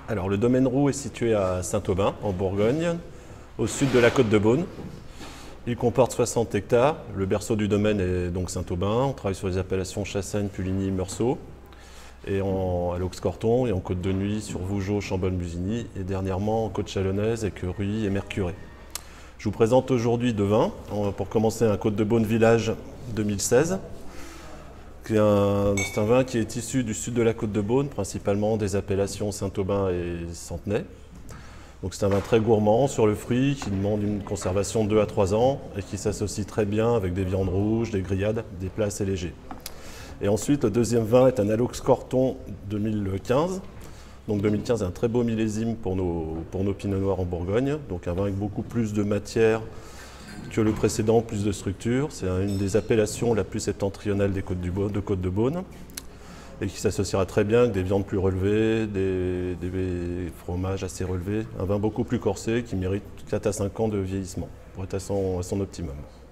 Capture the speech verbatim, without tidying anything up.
Alors, le domaine Roux est situé à Saint-Aubin, en Bourgogne, au sud de la côte de Beaune. Il comporte soixante hectares. Le berceau du domaine est donc Saint-Aubin. On travaille sur les appellations Chassagne, Puligny, Meursault, et en, à l'Aux-Corton, et en côte de nuit sur Vougeot, Chambonne, Musigny, et dernièrement en côte chalonnaise, Écurie et Mercurey. Je vous présente aujourd'hui deux vins. Pour commencer, un Côte de Beaune Village deux mille seize. C'est un, un vin qui est issu du sud de la côte de Beaune, principalement des appellations Saint-Aubin et Centenay. Donc c'est un vin très gourmand sur le fruit, qui demande une conservation de deux à trois ans et qui s'associe très bien avec des viandes rouges, des grillades, des plats assez légers. Et ensuite, le deuxième vin est un Alox-Corton deux mille quinze. Donc deux mille quinze est un très beau millésime pour nos, pour nos pinots noirs en Bourgogne. Donc un vin avec beaucoup plus de matière que le précédent, plus de structure. C'est une des appellations la plus septentrionale des côtes du Beaune, de Côte de Beaune, et qui s'associera très bien avec des viandes plus relevées, des, des fromages assez relevés. Un vin beaucoup plus corsé qui mérite quatre à cinq ans de vieillissement pour être à son, à son optimum.